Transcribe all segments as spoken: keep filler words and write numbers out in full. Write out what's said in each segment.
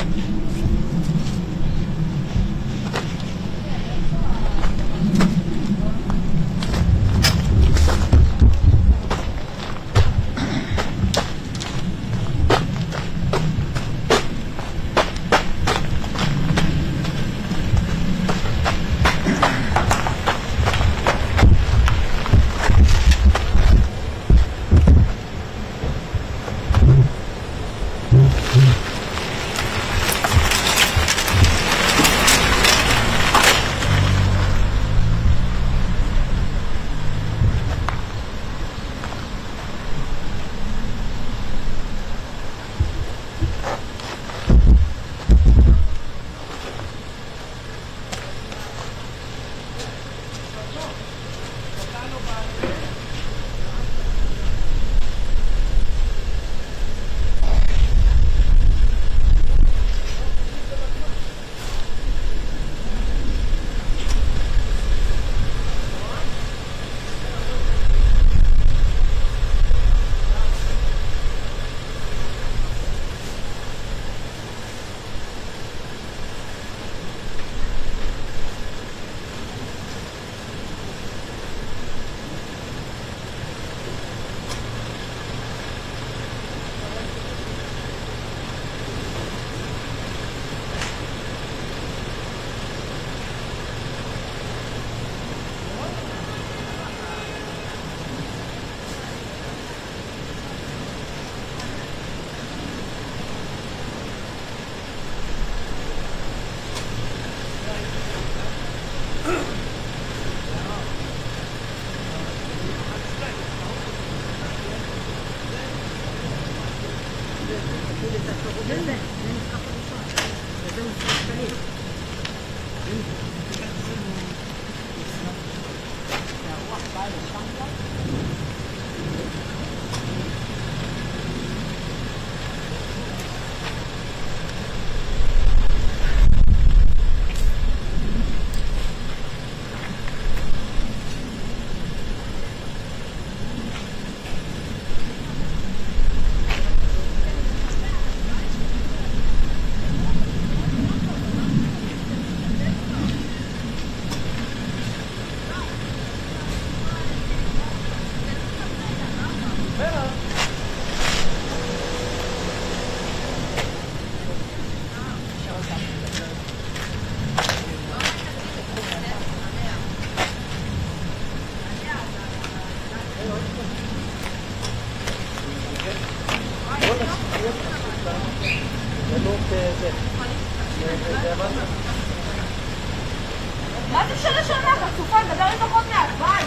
מה זה שנה שנה? חצופה, נדבר איתך עוד מעט, ביי!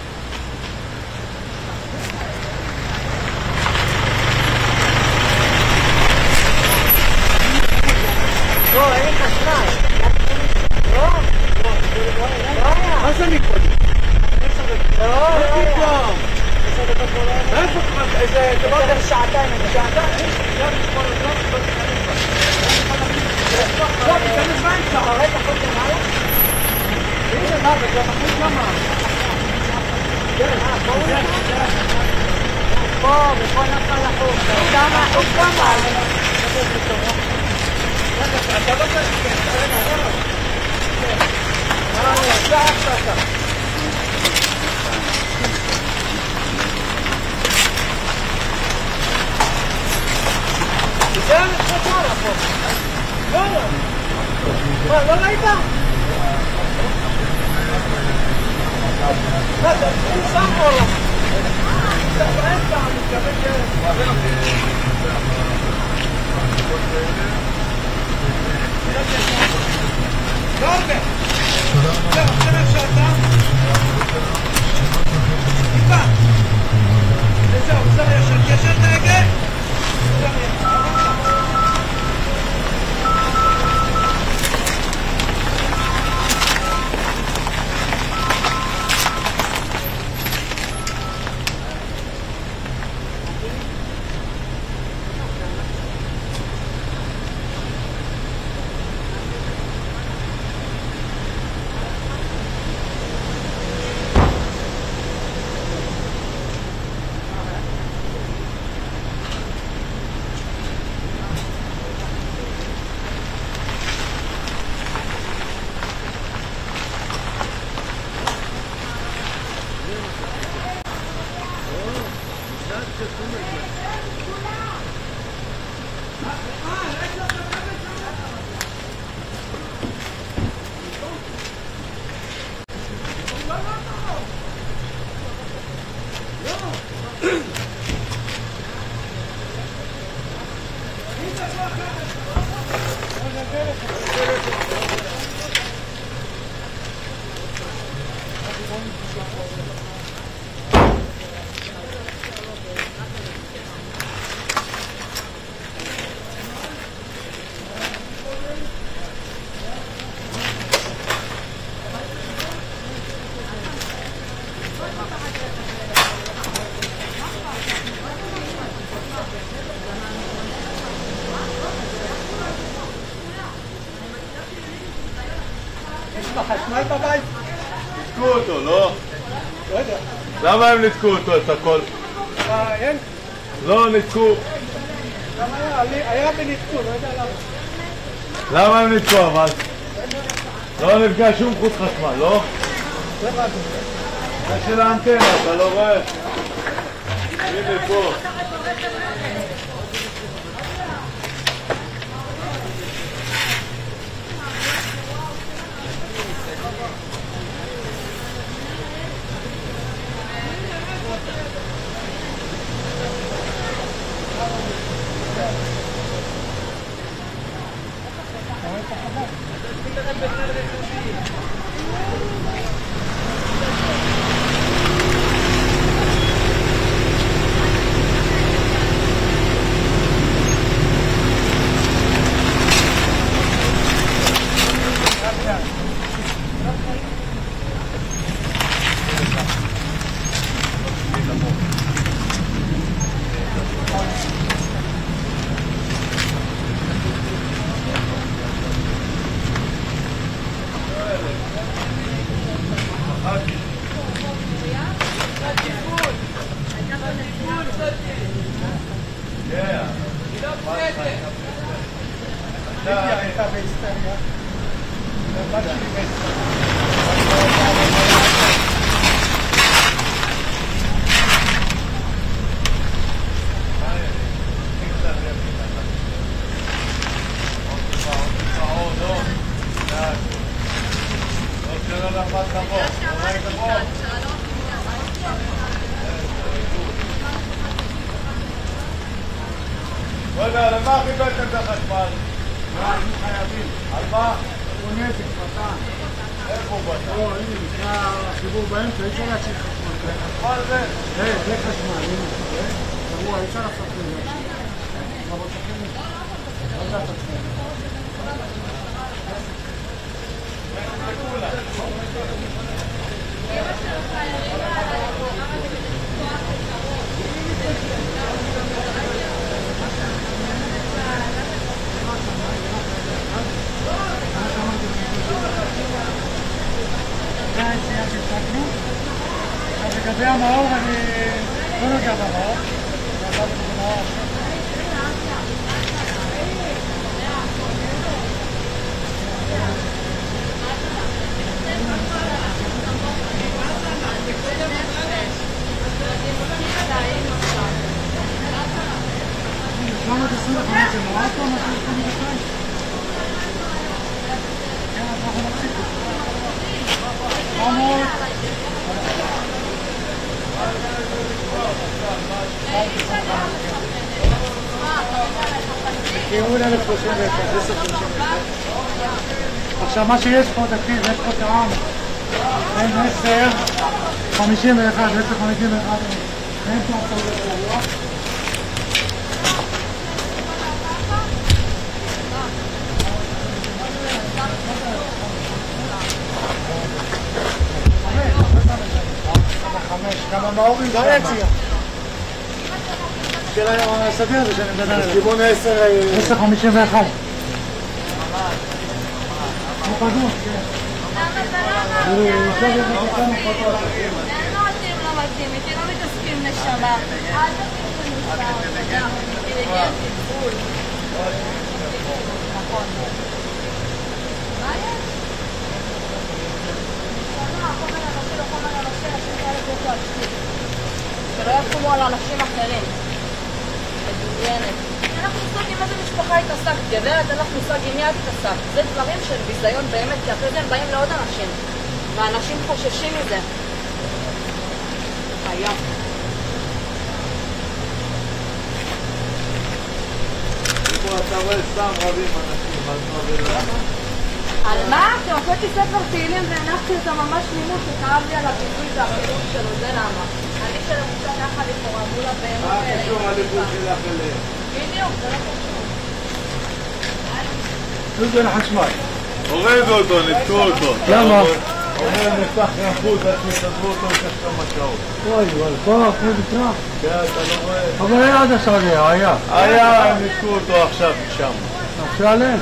לא, אין לך שניים. לא? מה זה מקודם? לא, לא היה. איפה כבר? איזה דבר שעתיים, שעתיים? לא, תיכנס באמצע. אתה רואה את הכל למעלה? הנה, מה, וזה מחליט למה? כן, בואו נראה. פה, ופה נפל החוק. כמה, עוד כמה. אתה לא צריך, רגע, רגע. אה, זה הפסקה. זה הנפסקה פה. לא, לא. מה, לא ראית? מה, זה שם פה לו. זה באמצע, אני מתכוון ש... לא הרבה. זהו, עכשיו אפשר אותה. טיפה. וזהו, אפשר ישר. ישר את ההגה. אפשר ישר. חשמל בבית? ניתקו אותו, לא? לא יודע. למה הם ניתקו אותו, את הכל? אה, אין? לא, ניתקו. למה היה? היה וניתקו, לא יודע למה. למה הם ניתקו אבל? לא נפגע שום חוט חשמל, לא? לא הבנתי. זה של האנטנה, אתה לא רואה? הנה פה. הייתה בהיסטריה. הבת שלי בהיסטריה. רגע, למה חיבלתם את החשמל? אנחנו חייבים. על מה? הוא נזק, פתן. איפה הוא בטח? או, הנה, נקרא חיבור באמצע, אי אפשר להציג חשמל. חשמל זה? זה, זה חשמל, הנה. שבוע, אי אפשר לעשות את זה. רבות שכנים. לא יודעת את זה. לגבי המאור, אני לא נוגע במאור. שבע מאות עשרים וחמש זה נורא פה, אנחנו יכולים לקיים. כן, אנחנו נפסיק. שבע מאות. כיוון אלף שלושים ואחת, עשר שלושים ואחת. עכשיו מה שיש פה, תקשיב, יש פה טעם. אין עשר, חמישים ואחת, עשר, חמישים ואחת. אין פה עכשיו זה לא. גם המאורים לא יציע. של הסדיר הזה שאני מדבר עליו. כיוון עשר... עשר חמישים ואחת. הוא פגוע, כן. למה זה למה? לא מתאים, לא מתאים. איתי לא מתעסקים נשמה. אל תתעסקים נשמה. אינטליגנטי, גבול. נכון. מה יש? החומר הנושא לא חומר הנושא, אנשים כאלה צריך להשתיק. שלא יקומו על אנשים אחרים. מדומיינת. אין לך מושג עם איזה משפחה התעסקת, גברת, אין לך מושג עם מי את התעסקת. זה דברים של ביזיון באמת, כי אחרי זה הם באים לעוד אנשים. ואנשים חוששים מזה. חייב. פה אתה רואה סתם רבים אנשים. על מה? כי הוצאתי ספר תהילים והנחתי אותה ממש מימוש שכאב לי על הביטוי והחינוך שלו, זה למה. אני שלמוצא ככה לכאורה מול הבאמות האלה. מה קשור הליכוד שלך אליהם? בדיוק, זה לא קשור. תודה לחשמל. הורידו אותו, ניתקו אותו. למה? אומר נפתח רחוץ עד שיסדרו אותו לקח כמה שעות. וואי וואי, פה אחרי בקרח. כן, אתה לא רואה? אבל היה עד השעה, היה. היה, הם ניתקו אותו עכשיו משם. עכשיו עליהם.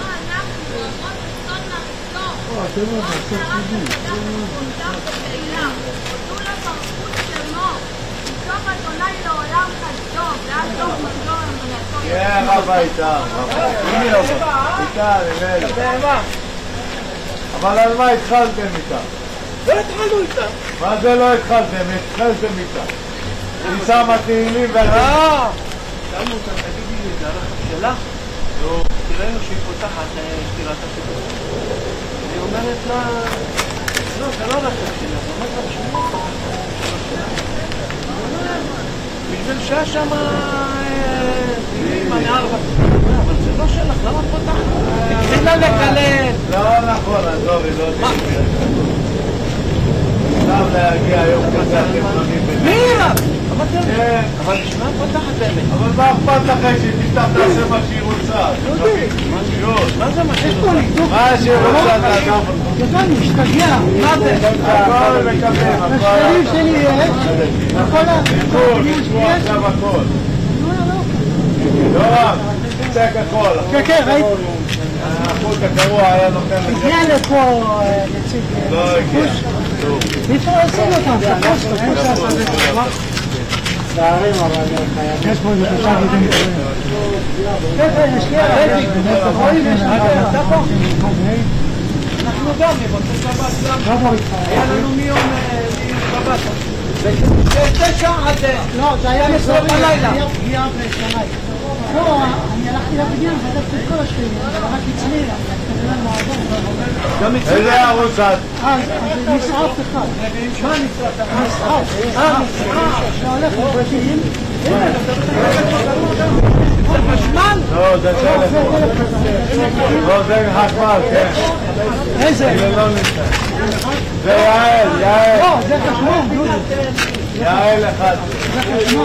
כן, רבה איתם. איתה, נראה. אבל על מה התחלתם איתם? לא התחלנו איתם. מה זה לא התחלתם? התחלתם איתם. היא שמה תהילים ואתם... אה! שמנו אותה, תגידי לי, זה הרכב שלך? לא. תראינו שהיא פותחת שתירת השידור. היא אומרת לה... לא, זה לא רכב שלה, זה אומרת לה בשביל בשביל שהיה שם... תהילים, אני ארבע. אבל זה לא שלך, למה את פותחת? התחילה לקלל. לא נכון, עזובי, לא תשמעי. עכשיו להגיע היום כזה, אתם נוגעים בזה. מירה! כן. אבל נשמע פותחת באמת. אבל מה אכפת לכם שתפתח תעשה מה שהיא רוצה? מה זה מה שהיא רוצה? מה שהיא רוצה תעזוב אותו. גדול, משתגע, מה זה? הכל מקבלים, הכל. השכנים שלי יש, וכל תשמעו, תשמעו עכשיו הכל. לא רק, תצטק הכל. כן, כן, ראיתי. החוט הקרוע היה נותן לזה. הגיע לפה נציג לא הגיע. אי אפשר לעשות אותם, תפוס, תפוס. שערים אבל יש פה איזה שלושה גידים קוראים. כן, כן, יש לי הרבי. רואים, יש לי אתה פה? אנחנו גם נבוצע שבת גם. היה לנו מיום שבת. בתשע עד... לא, זה היה בסוף הלילה. היה פגיעה בשמיים. לא, אני הלכתי לבניין, בדקתי את כל השכנים, רק אצלי, כנראה מועדון. איזה ערוץ את? אה, זה נשרף אחד. מה נשרף? נשרף. אה, שהולך לבתים. זה חשמל? לא, זה טלפון. לא, זה חשמל, כן. איזה? זה לא נמצא. זה יעל, יעל. לא, זה חשמל, דודו. יעל אחד. זה חשמל.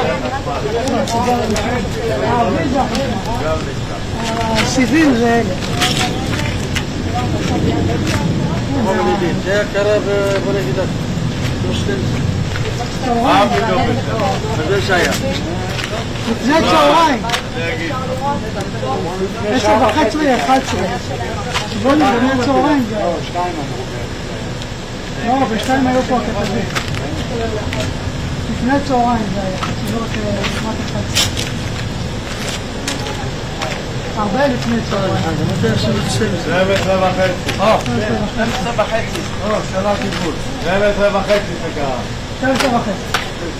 הערבי זה החשמל. הסיבים זה אלה. זה הקרה בוא נגיד את מה פתאום בסדר? זה שהיה. לפני צהריים. זה יגיד. עשר וחצי, אחד עשרה. בוא נראה צהריים זה היה. לא, בשתיים היו פה הכתבים. לפני צהריים זה היה, חצילות כמעט אחד עשרה. הרבה לפני צהריים. שתים עשרה וחצי. או, שתים עשרה וחצי. או, שנה קיבוץ. שתים עשרה וחצי זה קרה. שתים עשרה וחצי.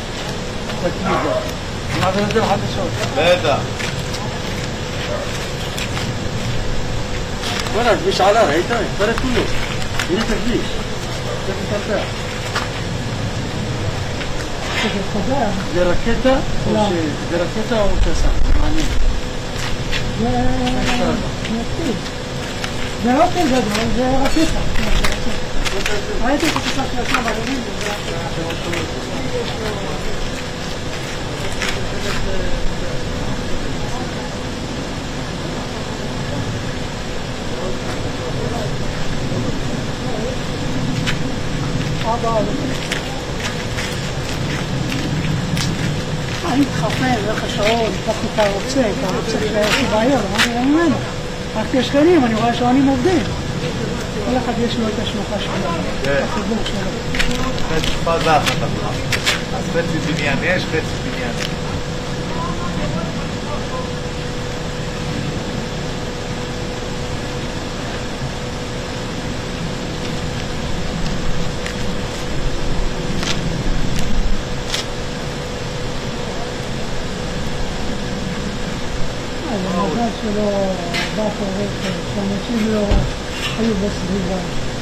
מה זה נותן חדשות? בטח. וואלה, הכביש עלה, ראית? התפרק כולו. הנה את הכביש. זה מתפתח. זה חוזר. זה רקטה או לא. ש... זה רקטה או טסה? מעניין. זה נתיב. זה לא כן גדול, זה רקטה. ראיתי את הטיסה של עצמה בלונים. אני מתחפן, איך השעות, לקחתי את הרוצה, את הרוצה שיש לי בעיות, אמרתי לה ממנו. הלכתי לשכנים, אני רואה שעונים עובדים. כל אחד יש לו את השלוחה שלו, את החיבור שלו. חצי פרדה אחת אמרה. אז חצי בניין יש, חצי בניין. המזל שלו בא פה רכב, שאנשים לא היו בסביבה.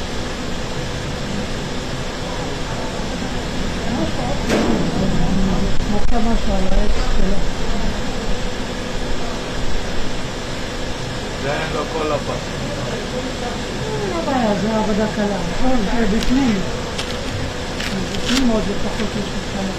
מצא משהו על העץ שלו. זה כן, לא כל הבא. לא בעיה, זה עבודה קלה, נכון? זה בפנים. בפנים עוד לפחות יש מתקלה.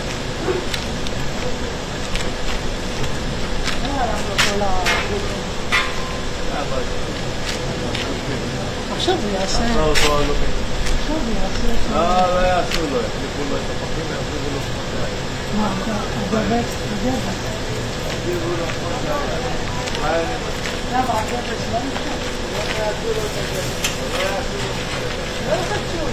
עכשיו זה יעשה... עכשיו זה יעשה... לא, לא יעשו לו, יחליפו לו את הפחים ויחליפו לו פחים. מה, אתה גבץ? גבץ? יחליפו לו פחים. אולי אני מסכים. למה, הגבץ לא נשאר? לא יעשו לו את הגבץ. לא יעשו לו את הגבץ. לא יחדשו,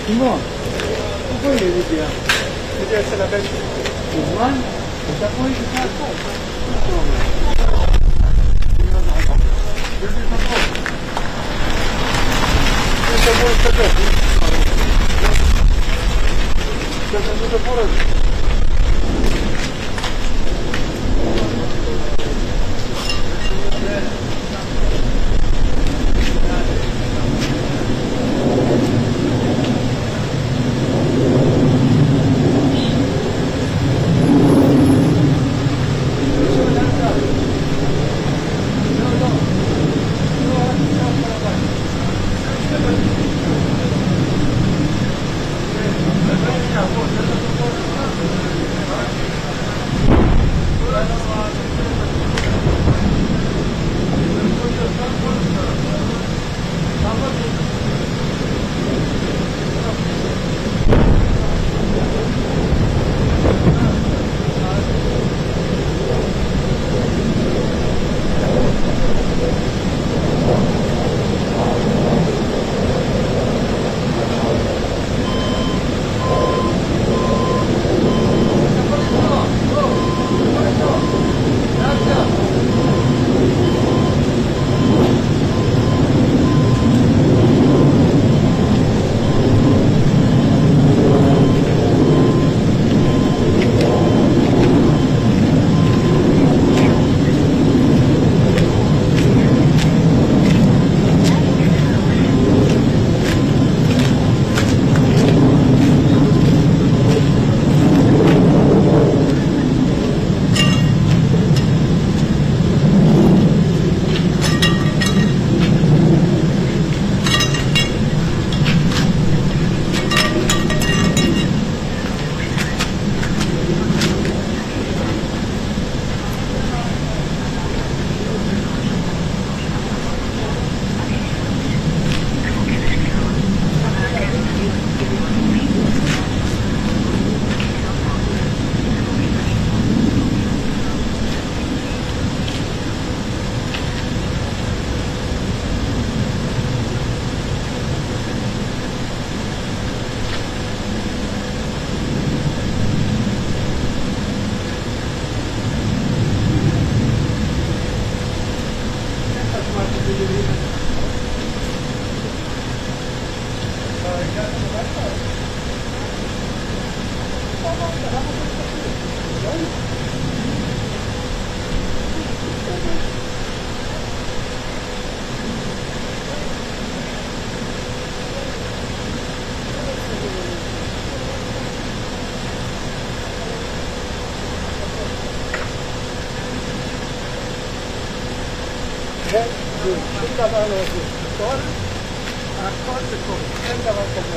שמעון, איפה היא ידידיה? ידידיה אצל הבן שלי. בזמן? הייתה פה איזה תעקות. מה אתה אומר? איזה תעקות. איזה תעקות להסתדר. איזה תעקות הזה. שום דבר לא עושה. הכל, הכל זה טוב. אין דבר כזה.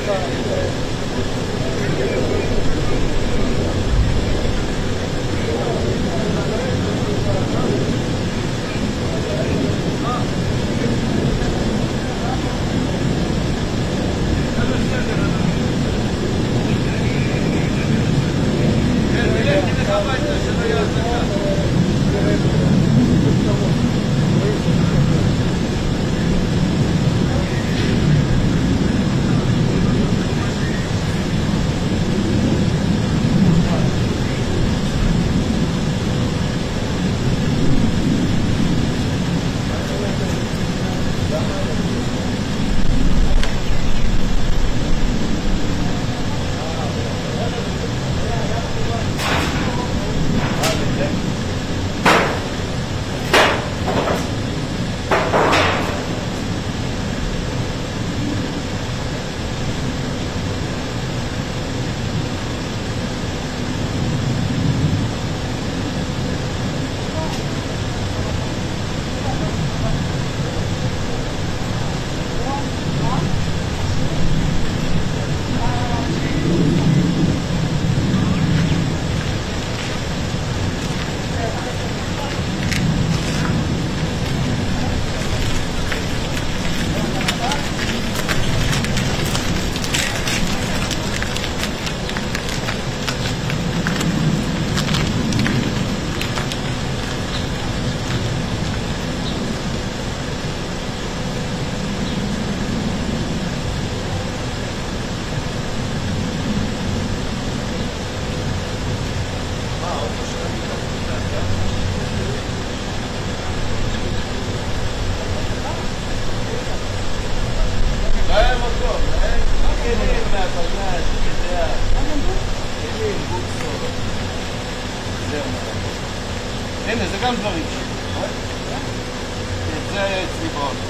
הנה, זה גם דברים שלי. זה היה אצלי באוטו.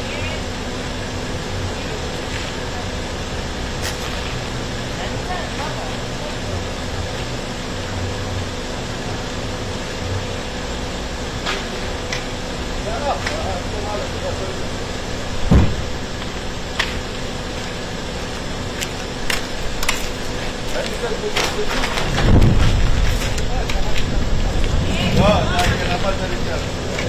לא, זה נפלת לי כאן.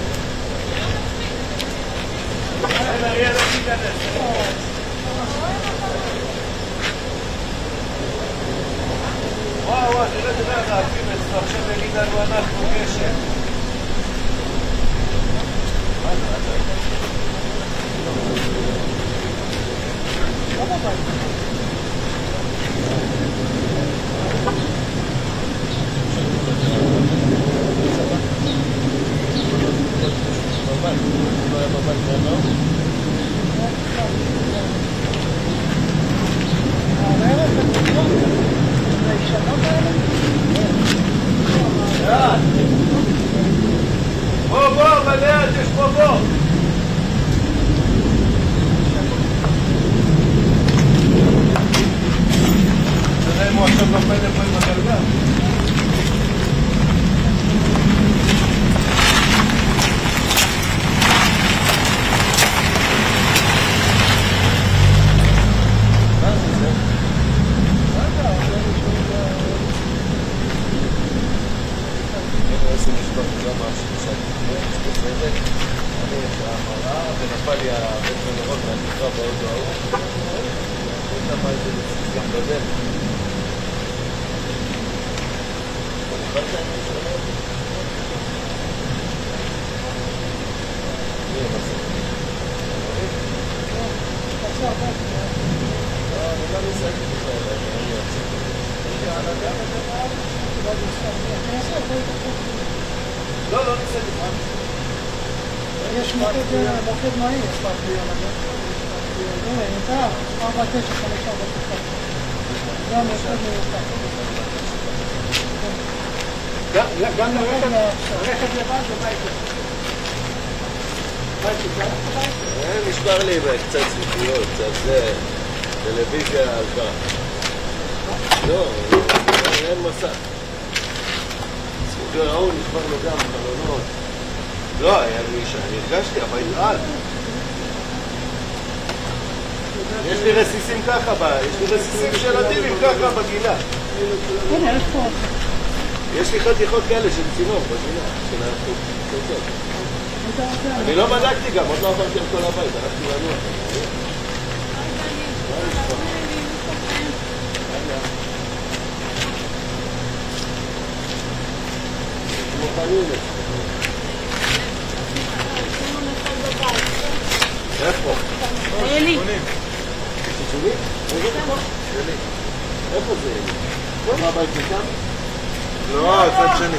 אין, אריה, לא תיכנס. וואו, וואו, תראה דבר להקים אצלו, עכשיו יגיד לנו אנחנו גשם. למה בית? בוא, בוא, בליד, יש פה בוא. אתה יודע אם הוא עכשיו נופל לפה עם הגלגל? ונפל לי הבית מנורות מהתקרה באוטו ההוא ונפל את זה גם בדל ונפל את העניין של המוטו מי המסע? לא, אני לא ניסעתי בכלל, אני לא ניסעתי לא, לא ניסעתי בכלל יש מוקד מהיר, ספק ביום הזה. הנה, נמצא, ארבע תשע חמש ארבע תשע. זה המוקד מיוחד. גם לרכב לבד ובית לבד. בית לבד? נשבר לי קצת סליחיות, קצת זה, טלוויזיה הלכה. לא, אין מסע. סליחיות, ההוא נשבר לו גם חלונות. לא, היה לי שאני הרגשתי, הבית עד. יש לי רסיסים ככה, יש לי רסיסים של הדילים ככה בגינה. הנה, יש פה. יש לי חתיכות כאלה של צינור בגינה, של החוצות. אני לא בדקתי גם, עוד לא עברתי על כל הבית, הלכתי לנוח. איפה? אלי. שלי? איפה זה אלי? מה הבית מכאן? לא, הצד שני.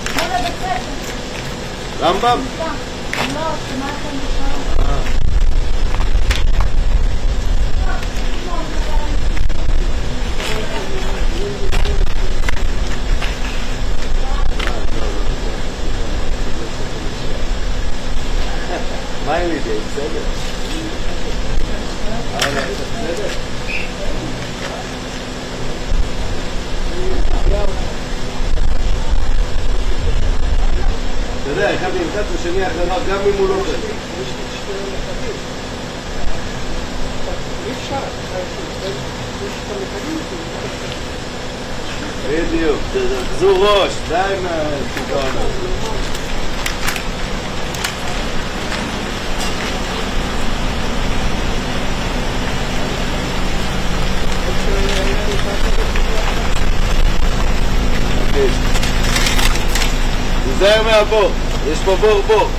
רמב"ם? לא, שמעת משם. מה אין לי די? בסדר? אבל בסדר? אתה יודע, אחד נמצא בשני אחריו, גם אם הוא לא כזה. אי אפשר. בדיוק, תחזו ראש, די מהשיגעון הזה. תיזהר מהבור, יש פה בור בור.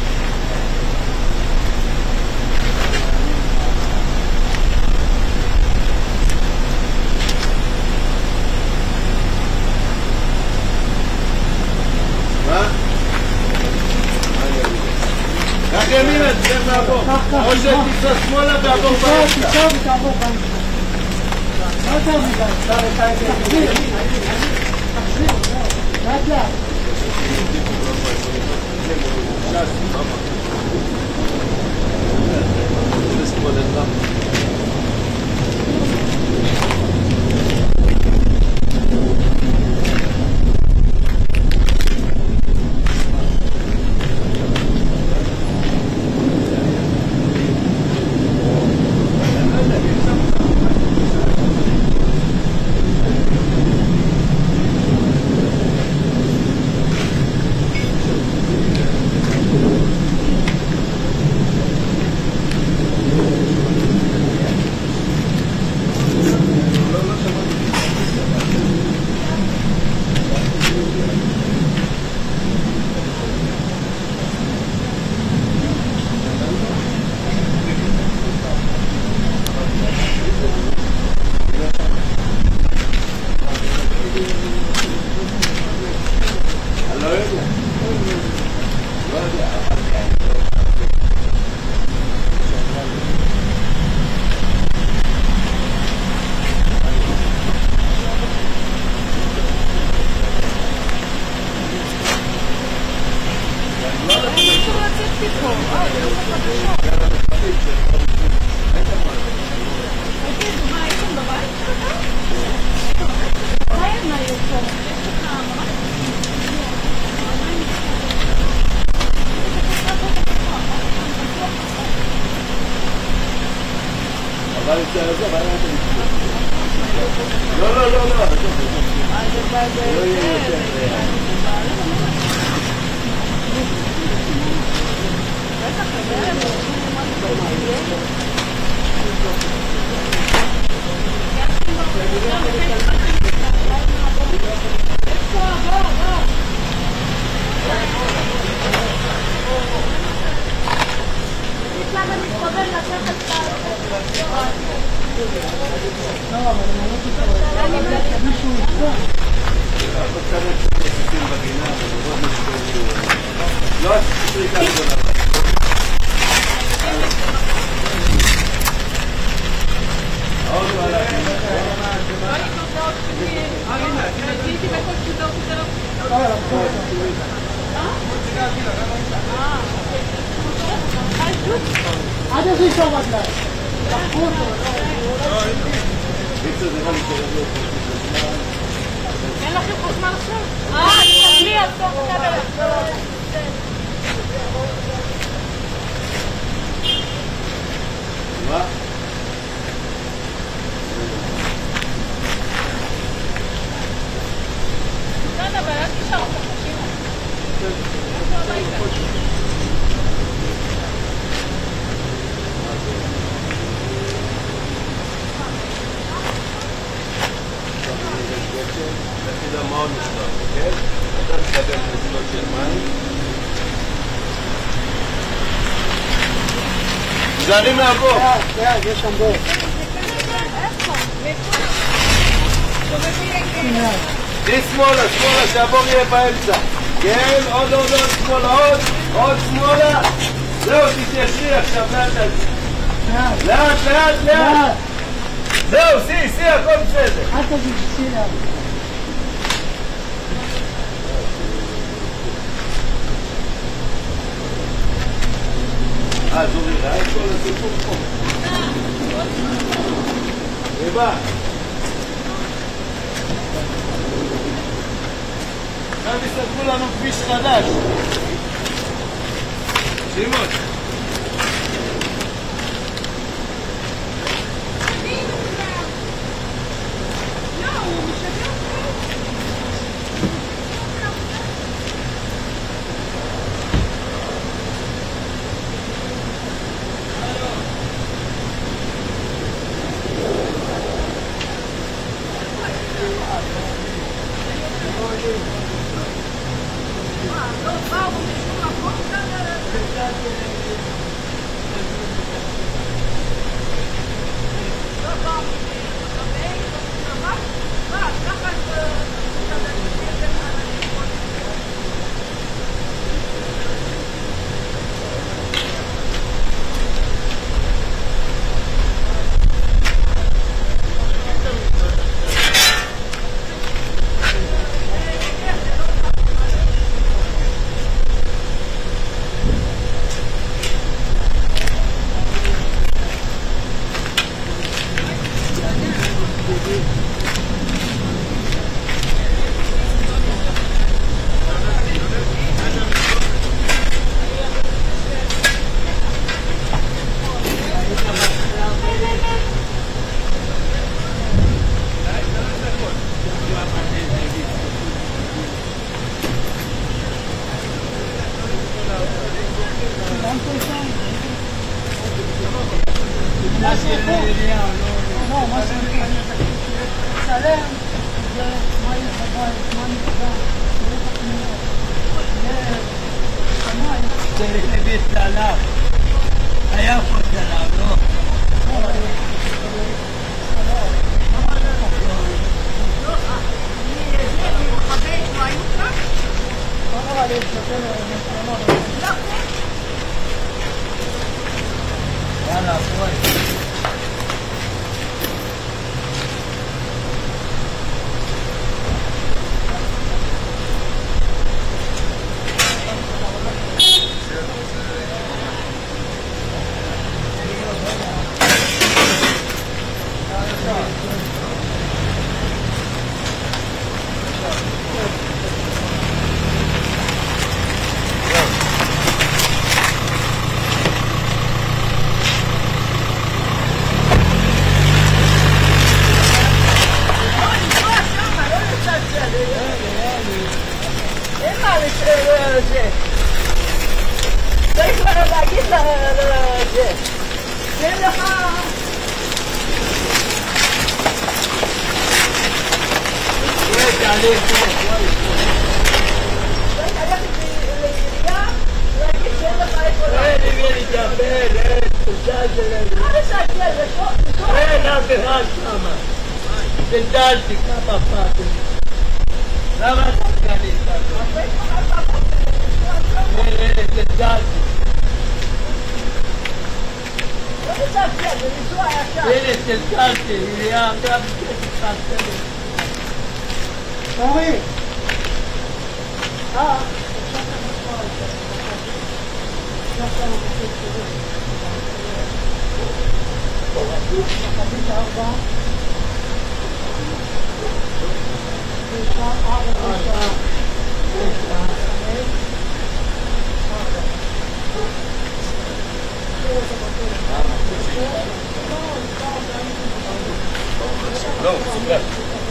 מה? קח ימינה, תצטרך מהבור. או שתיסע שמאלה והבור באמצע. תיסע ותעבור באמצע. לא יותר מדי. תחזיר. תחזיר. לאט לאט. לא, לא, לא, לא. למה נתחבר לקחת את לא, אבל אני לא תתחבר. מישהו יתחבר. לא, תשריקה גדולה. עוד לא עד איזה אישה רגליים? לקחו אותו. אין לכם חשמל עכשיו? אה, תבלי על סוף כבל. מה? העונש שלו, כן? אתה תקבל נזילות של מים. תזהרי מהבור. כן, יש שם בור. תהי שמאלה, שמאלה, שהבור יהיה באמצע. כן, עוד עוד עוד שמאלה, עוד, עוד שמאלה. זהו, תתיישרי עכשיו, לאט לאט. לאט, לאט, לאט. זהו, סי, סי, הכל בסדר. אל תגיד, סי לאט. אה, זו נראה את כל הסיפור פה. ריבה. עכשיו יסתכלו לנו כביש חדש. שמעון. לא, מסוגל.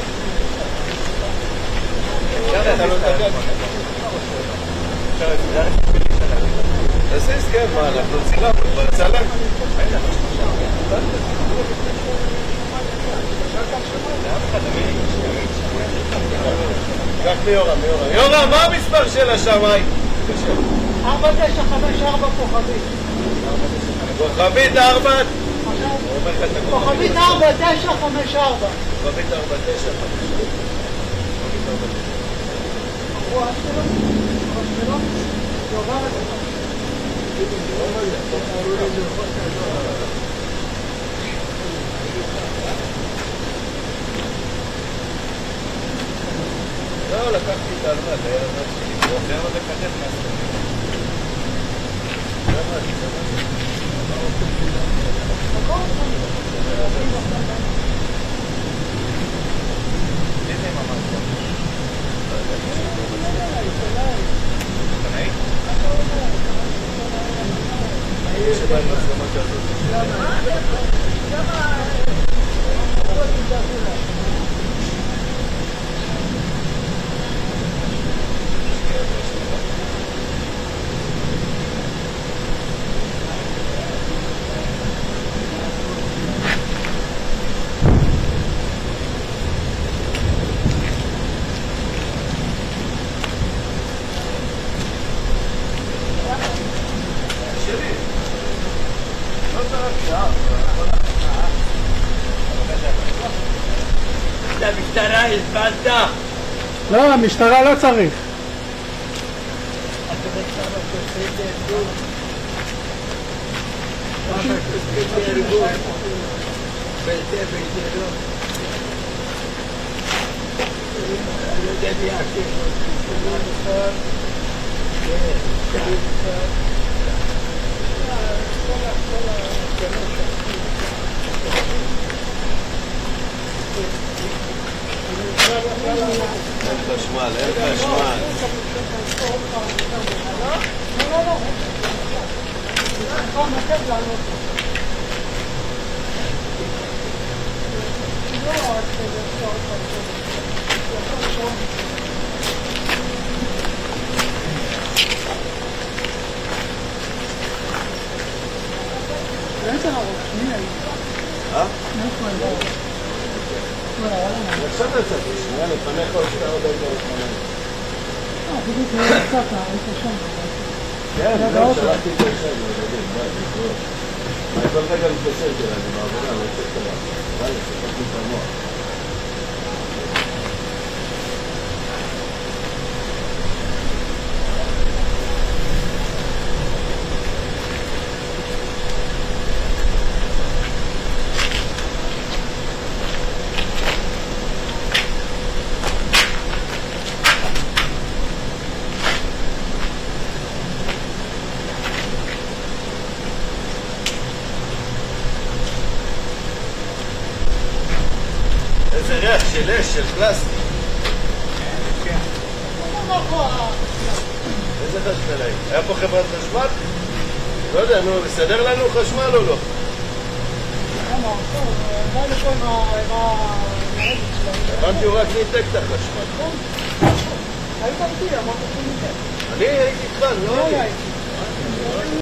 אתה לא תגל. תעשה הסכם, מה, אנחנו צילמנו, כבר צלם. מיורם, מיורם. יורם, מה המספר של השמאי? ארבע תשע חמש ארבע כוכבית. כוכבית ארבע. כוכבית ארבע תשע חמש ארבע. כוכבית ארבע תשע חמש ארבע. אמרו אשקלון? אשקלון? יאמר את זה. לא, לקחתי את האלמד, היה לבד שלי. הוא אחר עוד לקחת מהסתכלים. זה מה, זה המשטרה הזמנת? לא, המשטרה לא צריך. אין חשמל, אין חשמל. בעצם הרוב, אה? שנייה. עכשיו נצאתי, שנייה לפניך או שאתה עוד היית לפניך? אה, בדיוק לא קצת, היית שם. כן, זהו, שלחתי את זה עכשיו, ילדים, ביי, נתראות. אני כל רגע מתקשר שלה, אני בעבודה, אני רוצה קרה. ביי, שפקתי את המוח. איזה ריח של אש, של פלסטיק. איזה חשמלאי? היה פה חברת חשמל? לא יודע, נו, מסדר לנו חשמל או לא? הבנתי, הוא רק ניתק את החשמל. אני הייתי איתך, לא?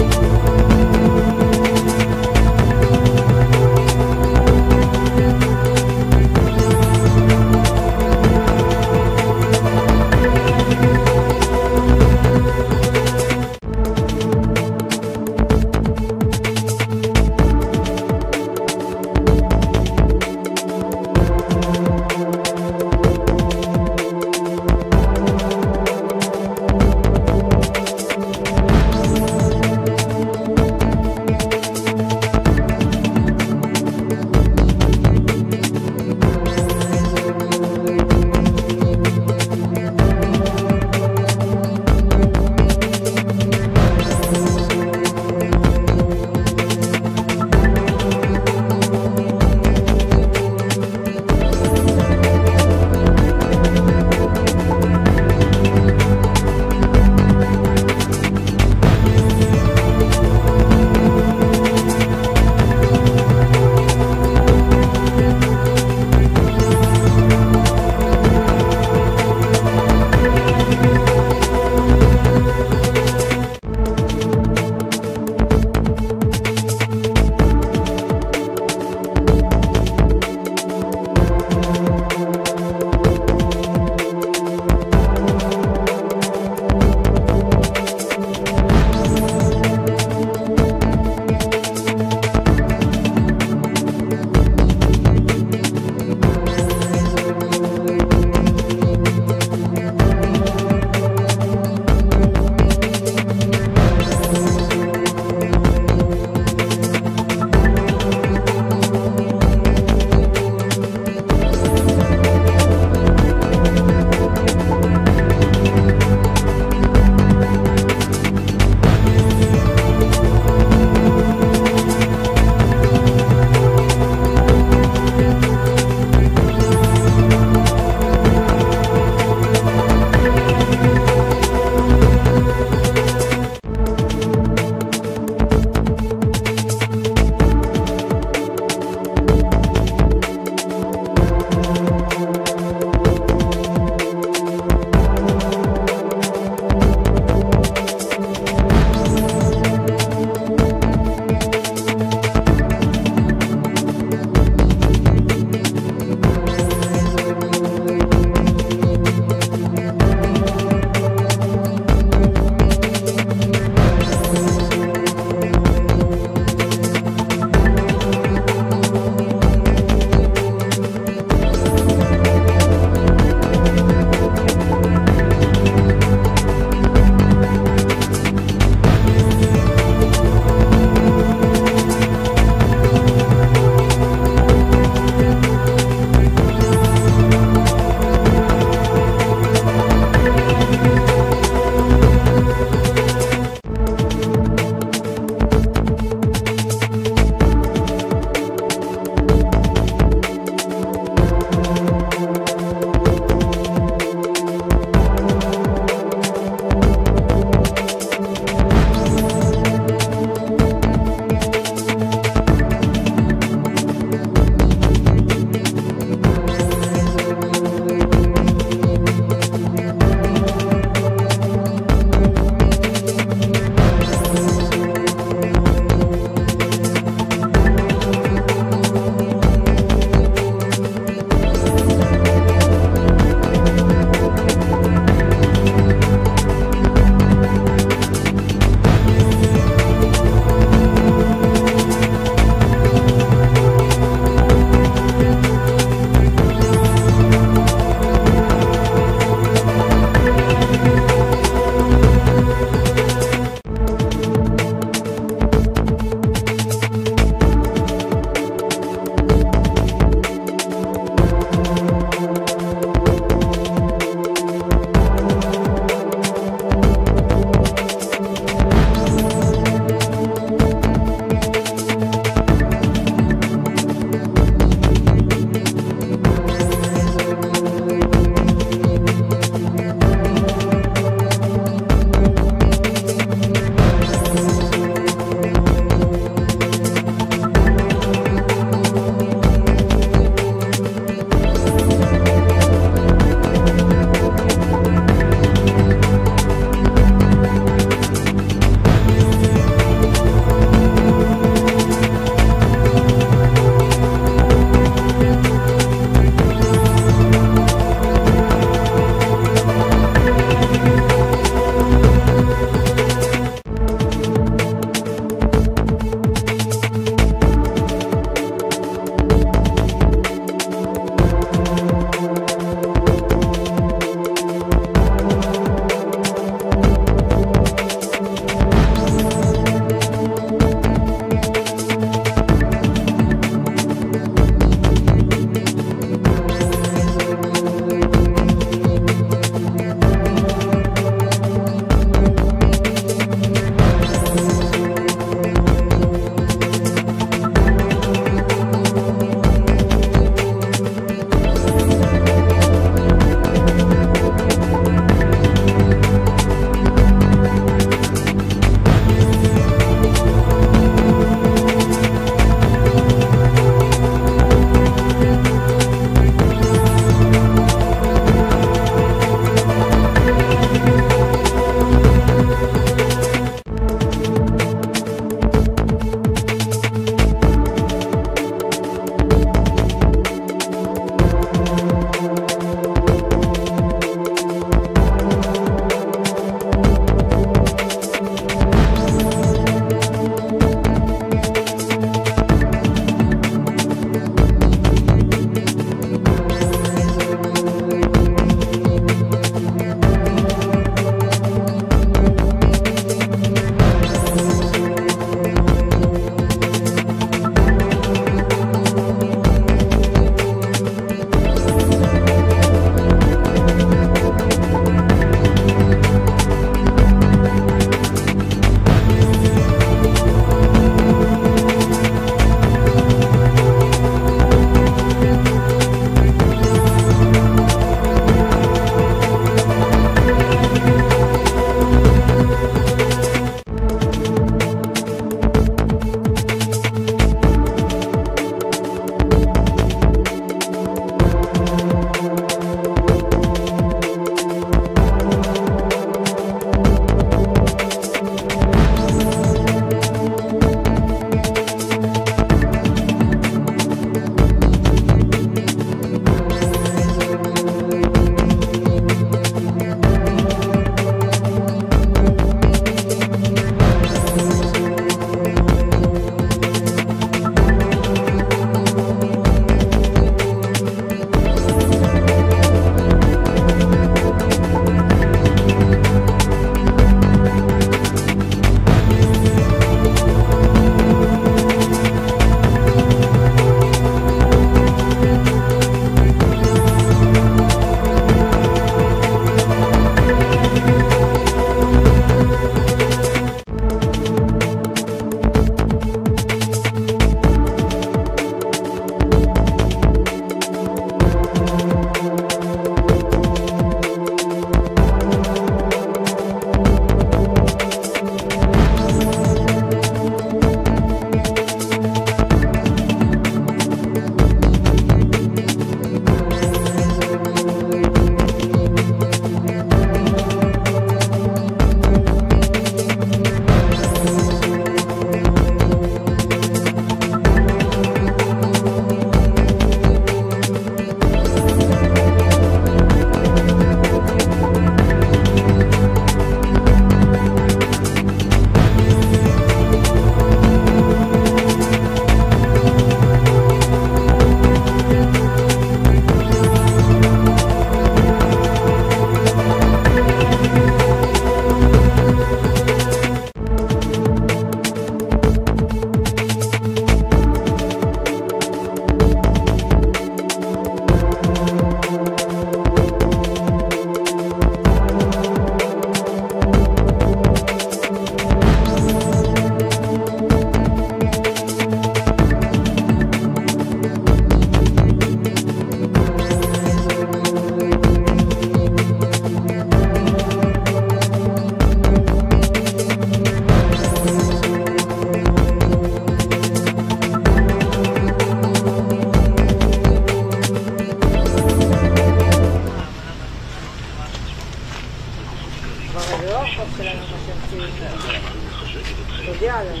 לא החוק שלנו מה שהם ציינים. תודיע עליהם.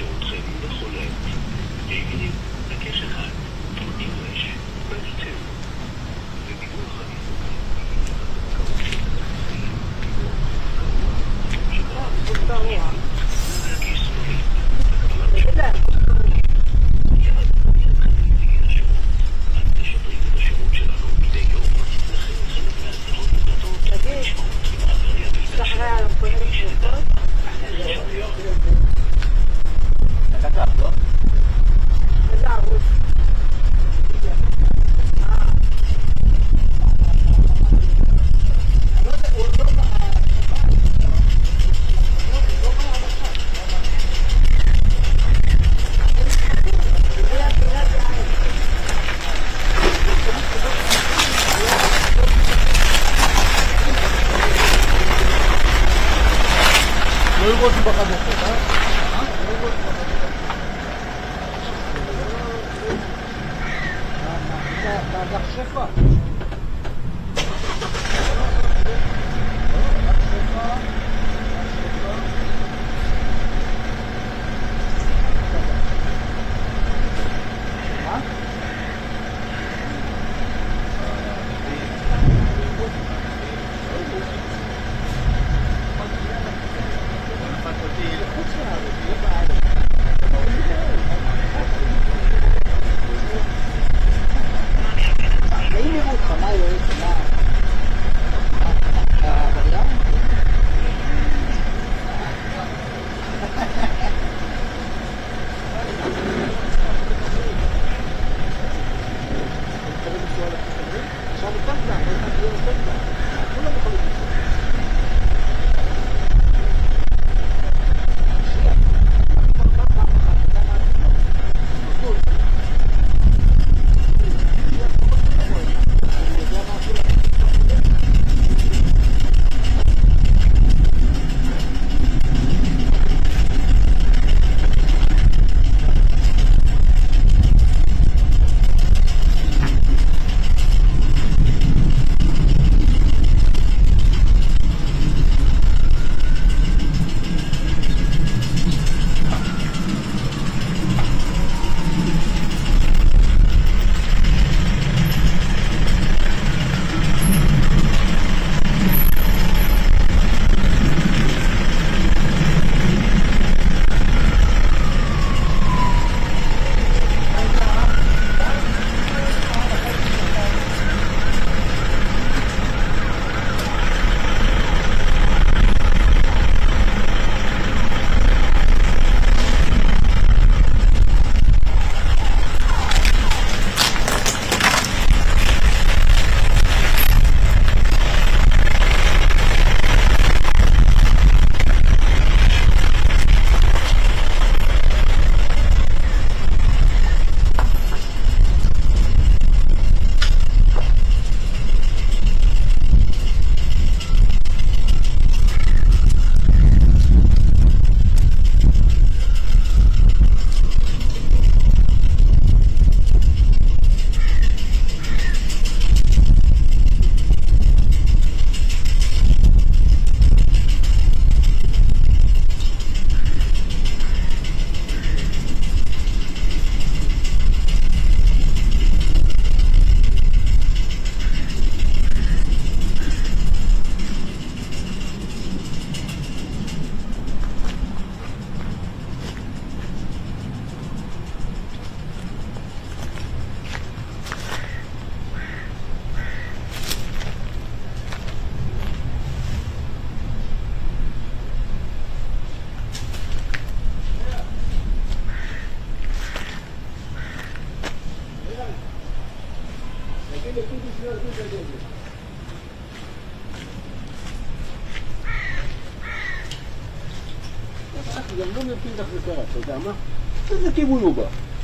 גם לא מבין לך זה קרה, אתה יודע מה? איזה כיוון הוא בא?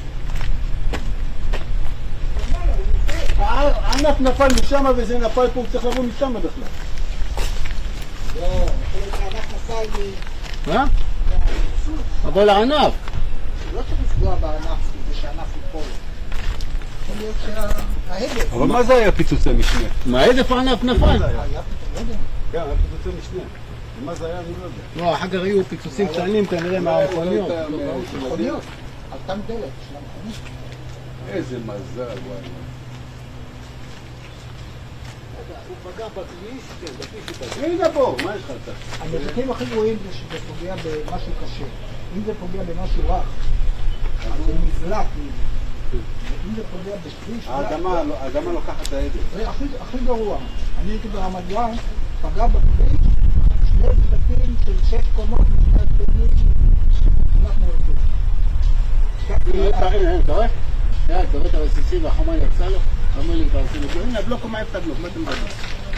הענף נפל משם וזה נפל פה, הוא צריך לבוא משם בכלל. לא, הענף נפל מ... מה? אבל הענף. לא צריך לפגוע בענף כדי שהענף ייפול. יכול להיות שההדף... אבל מה זה היה פיצוצי משנה? מההדף הענף נפל. היה פתאום, לא יודע. כן, היה פיצוצי משנה. מה זה היה? אני לא יודע. לא, אחר כך היו פיצוצים קטנים כנראה מהמכוניות. מכוניות. על תם דלק של המכונית. איזה מזל, וואי. הוא פגע בכביש, כן, בכביש. הנה פה, מה יש לך אתה? הנזקים הכי גרועים זה שזה פוגע במשהו קשה. אם זה פוגע במשהו רך, אז הוא נזלק. אם זה פוגע בכביש... האדמה לוקחת את העדר. זה הכי גרוע. אני הייתי ברמת גן, פגע בכביש, שני דלקים של שש קומות, שני דלקים, אנחנו הולכים. הנה, הנה, אתה רואה? אתה רואה את הרסיסים והחומה יצא לו? אומר לי, אתה עושה לו, הנה, הבלוק מה יפתח בלוק, מה אתם מדברים?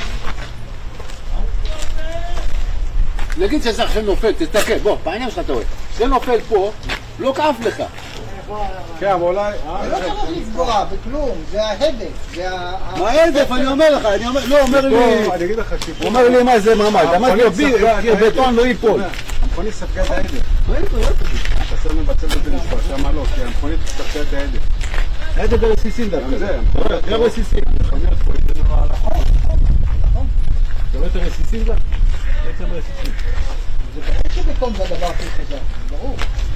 נגיד שזה עכשיו נופל, תסתכל, בוא, בעניין שלך אתה רואה. זה נופל פה, לא כאף לך. כן, אבל אולי... זה לא צריך לפגוע בכלום, זה ההדף, זה ה... מה ההדף? אני אומר לך, אני אומר, לא, אומר לי... אני אגיד לך שיפור. הוא אומר לי מה זה ממש, אמרתי לו, בטון לא ייפול. המכונית ספגה את העדר. ראית, ראית. חסר מבצע בזה מספר, שמה לא, כי המכונית ספגה את העדר. העדר ברסיסים דווקא. גם זה. זה רסיסים. אתה רואה את הרסיסים גם? בעצם רסיסים. זה באמת שבטון זה הדבר הכי חזק, ברור.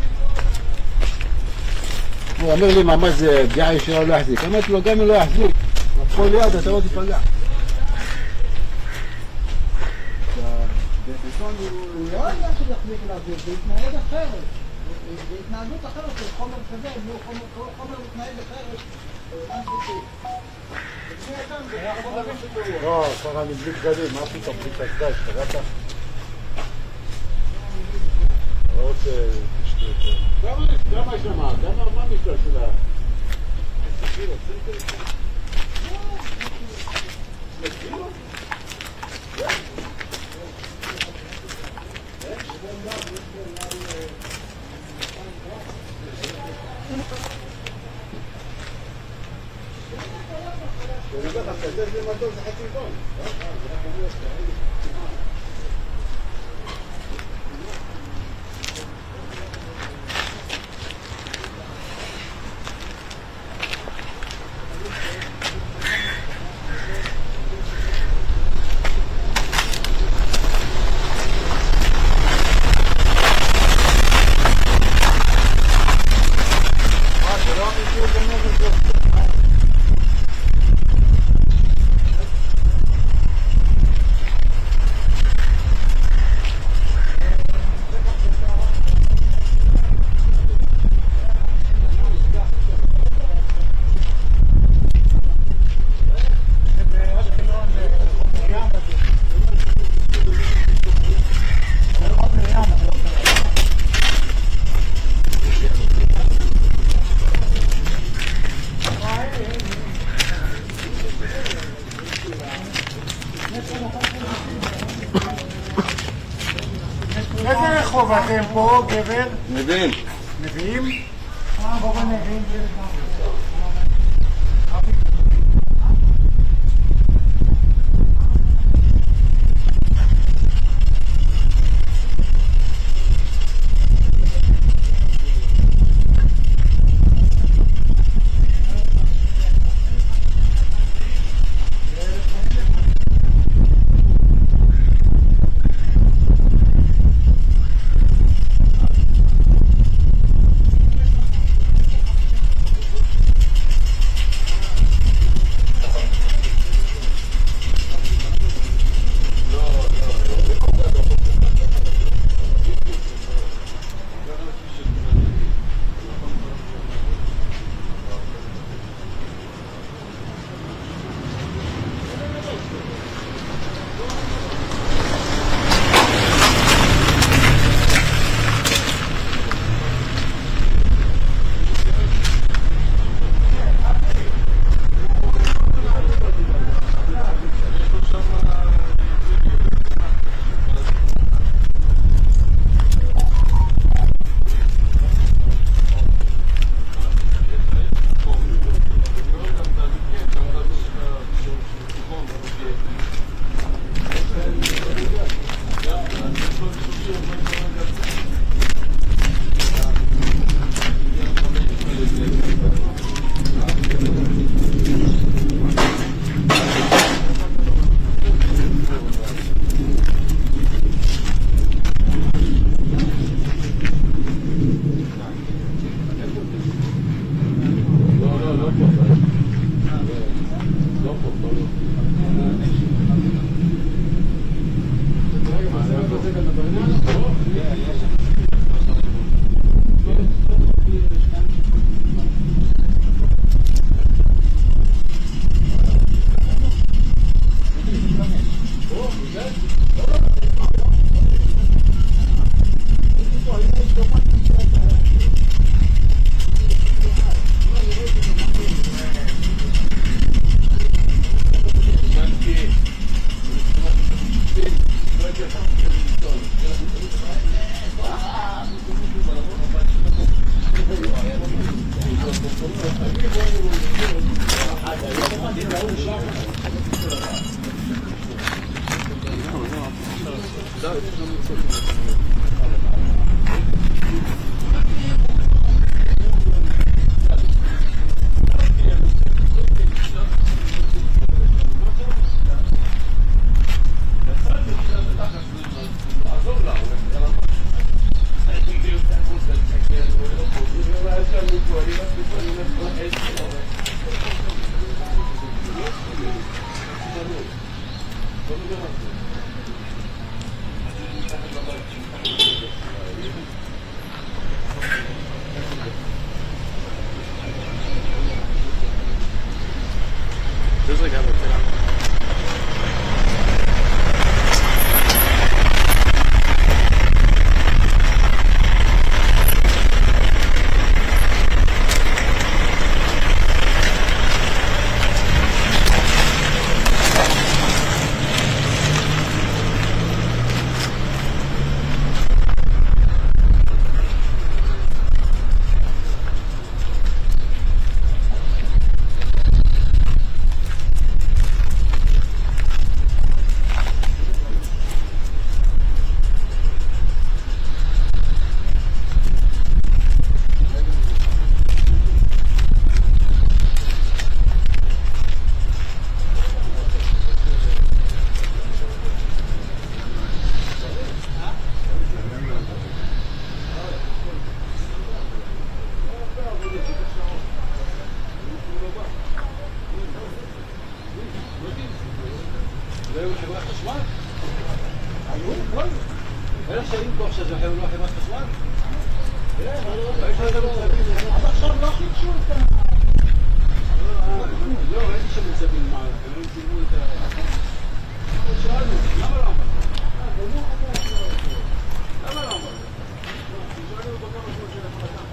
הוא אומר לי ממש זה פגיעה ישירה לא יחזיק. אמרתי לו גם אם לא יחזיק, כל יד אתה לא תיפגע. הוא לא יודע שתחזיק להעביר, זה התנהג אחרת. זה התנהגות אחרת של חומר כזה, חומר מתנהג אחרת. לא, כבר אני בלי בגדים, מה פתאום בלי קסדה, השתגעת? לא רוצה לשתו יותר. כמה יש למה? כמה מה משל שלה? איזה רחוב אתם פה, גבר? נבין. נביאים? אה, רוב הנביאים זה עכשיו זה לא חברת חשמל? עד עכשיו לא חידשו את ה... לא, ראיתי שם מצבים מעלה, הם צילמו את ה... שאלנו, למה לא אמר? למה לא אמר? שאלנו בכמה שמות של החלטה.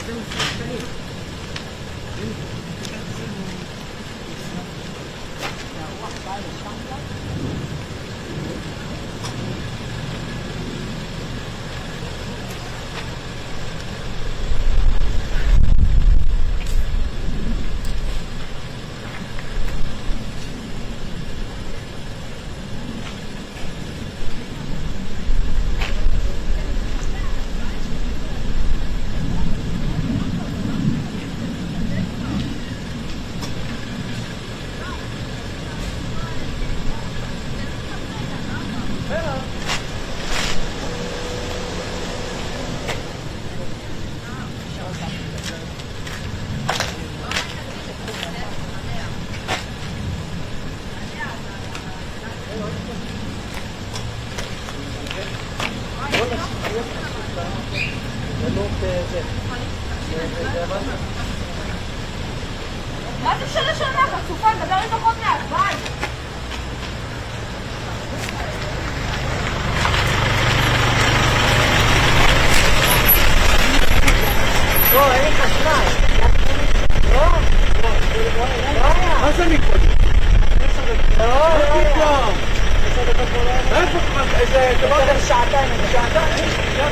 מה זה שנה שנה? חצופה, נדבר איתו עוד מעט, ביי. לא, אין לי חשמל. לא? מה זה מקודם? לא, לא היה. איפה כבר? איזה... יותר שעתיים, שעתיים.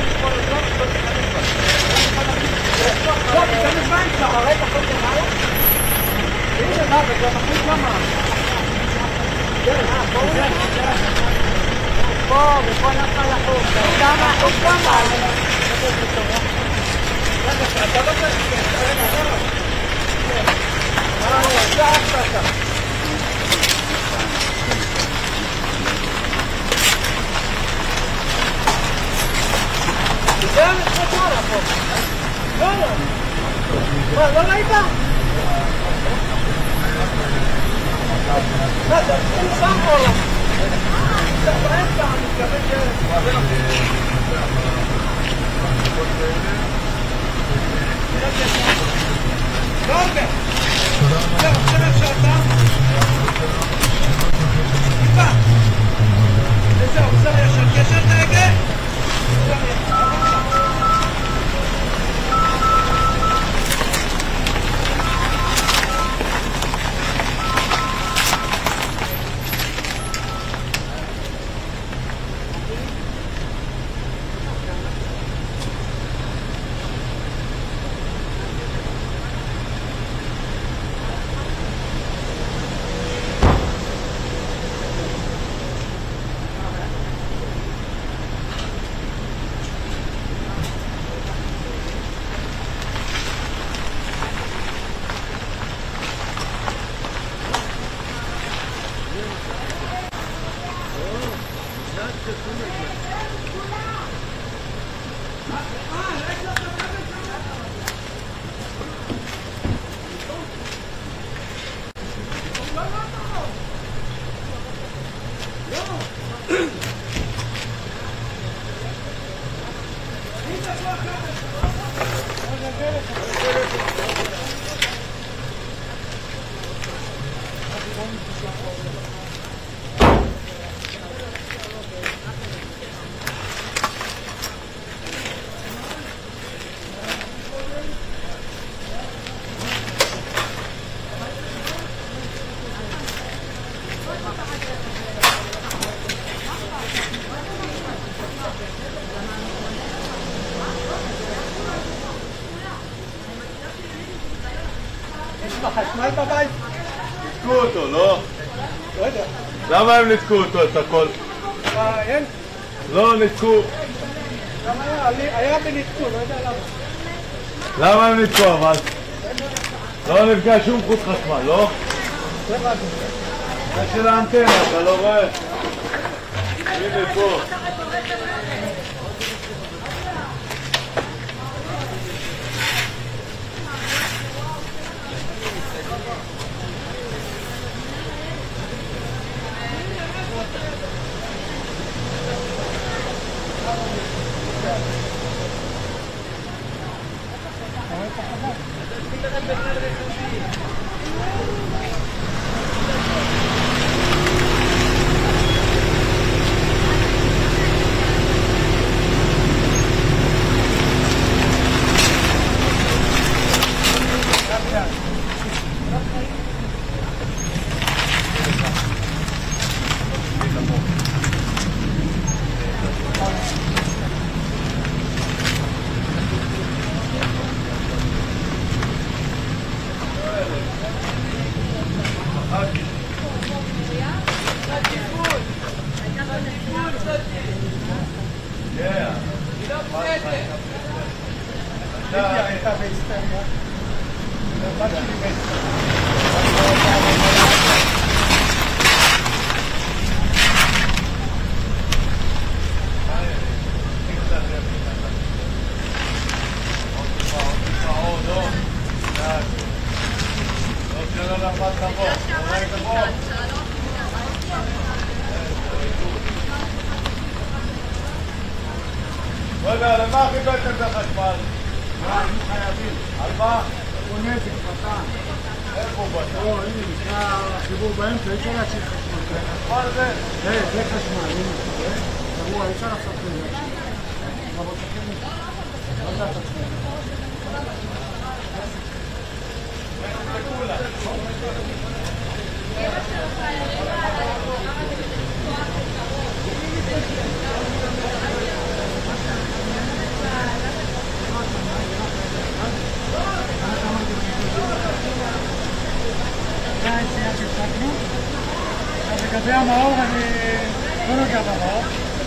לא, תיכנס באמצע. אחרי את החוק למעלה? הנה, מה, זה גם אחרי כמה. פה, ופה נפל החוק. כמה, עוד כמה. אתה לא צריך... אה, זה ההפסקה. זה המשחקה לחוק. לא, לא. מה, לא ראית? מה, זה שם פה לו. זה באמצע, אני מתכוון ש... לא הרבה. זהו, שנה שעתה. טיפה. וזהו, זהו ישר. ישר נהגה. חשמל בבית? ניתקו אותו, לא? לא יודע. למה הם ניתקו אותו, את הכל? אה, אין? לא, ניתקו. גם היה, היה וניתקו, לא יודע למה. למה הם ניתקו אבל? לא נפגע שום חוט חשמל, לא? זה מה זה. זה של האנטנה, אתה לא רואה? הנה פה. לידיה הייתה בהיסטריה. הבת שלי בהיסטריה. רגע, למה חיבלתם את החשמל? מה, היינו חייבים. על מה? הוא נזק קטן. איפה הוא בטח? או, הנה, נקרא החיבור באמצע, אי אפשר להציל חשמל. חשמל זה? זה, זה חשמל, הנה, אתה רואה? תראו, אי אפשר לעשות את זה. אבל תקן לי. לא יודעת את זה. זה היציאה שהצגנו. לגבי המאור, אני לא נוגע במאור.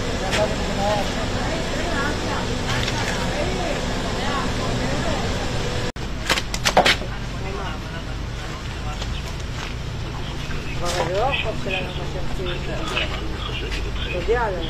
כבר אני לא החוק שלנו משפטי. תודיע עליהם.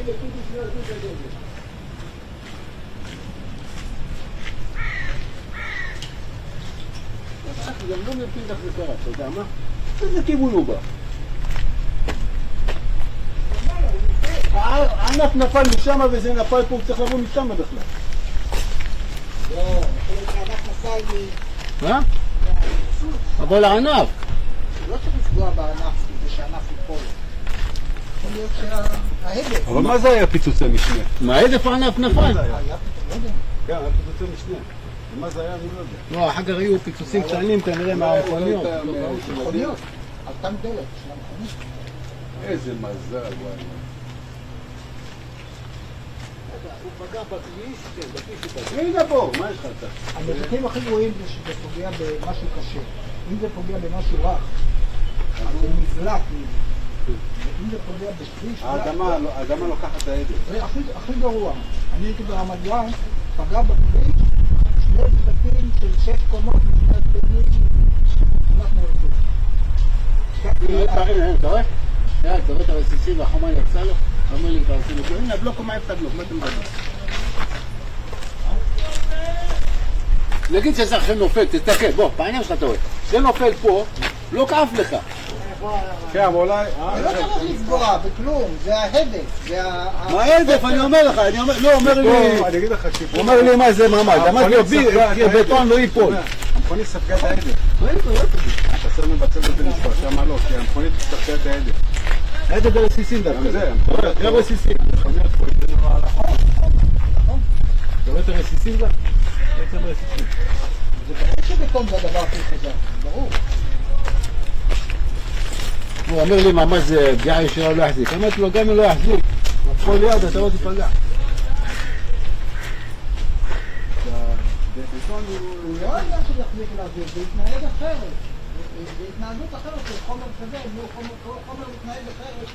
גם לא מבין לך זה קרה, אתה יודע מה? איזה כיוון הוא בא? הענף נפל משם וזה נפל פה, הוא צריך לבוא משם בכלל. לא, הענף נפל מ... מה? אבל הענף. לא צריך לפגוע בענף כדי שהענף ייפול. יכול להיות שההדף... אבל מה זה היה פיצוצי משנה? מה, העדף הענף נפל? היה פתאום, לא יודע. כן, היה פיצוצי משנה. מה זה היה? אני לא יודע. לא, אחר כך היו פיצוצים קטנים כנראה מהמכוניות. מכוניות. עלתם דלק של המכונית. איזה מזל, וואי. הוא פגע בכביש, כן, בכביש. הנה בוא, מה יש לך אתה? המבטאים הכי גרועים זה שזה פוגע במשהו קשה. אם זה פוגע במשהו רך, אז זה נזלק. ואם זה פוגע בכביש... האדמה לוקחת את העדף. זה הכי, הכי גרוע. אני הייתי ברמת גן, פגע בכביש, שני בתים של שש קומות, משני בתים, אנחנו הולכים. הנה, אתה רואה? אתה רואה את הרסיסים והחומה יצא לו? אומר לי, תעשי לו, הנה הבלוק, מה יפתח בלוק? מה אתם מדברים? נגיד שזה אחרי נופל, תסתכל, בוא, בעניין שלך אתה רואה. זה נופל פה, לא כאב לך. כן, אבל אולי... זה לא צריך לפגוע בכלום, זה ההדף, זה ה... מה ההדף? אני אומר לך, אני אומר, לא, אומר לי... אני אגיד לך הוא אומר לי מה זה ממ"ד, אמרתי לו, בטון לא ייפול. המכונית ספגה את העדף. לא ייפול, לא ייפול. אתה שם מבצע בבית משפט, שמה לא, כי המכונית ספגה את העדף. העדף ברסיסים דווקא. זה, זה רסיסים. אתה רואה את הרסיסים גם? בעצם רסיסים. זה ברור שבטון זה הדבר הכי חזק, ברור. הוא אומר לי, ממש זה פגיעה ישירה לא יחזיק. אמרתי לו, גם אם לא יחזיק, כל יד אתה לא תיפגע. הוא לא יודע שיחזיק להעביר, זה התנהג אחרת. זה התנהגות אחרת של חומר כזה, חומר מתנהג אחרת.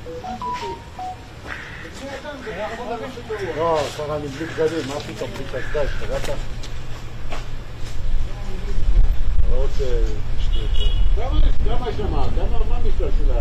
לא, קרה לי בלי בגדים, מה פתאום בלי קסדה, השתגעת? לא רוצה... כמה יש למה? כמה מה משל שלה?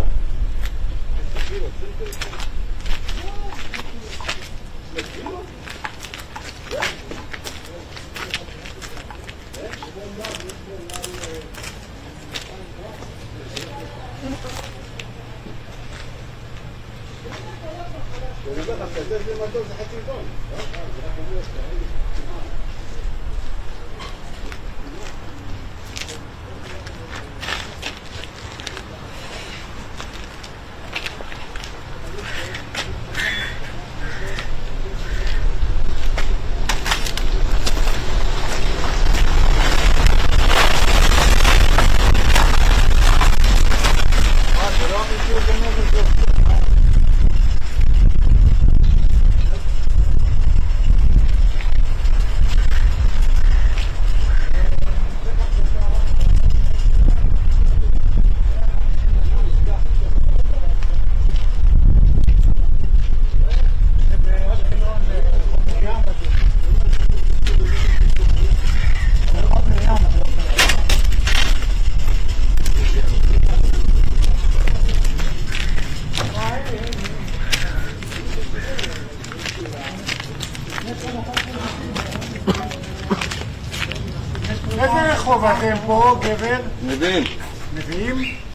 איזה רחוב אתם פה, גבר? מבין. נביאים?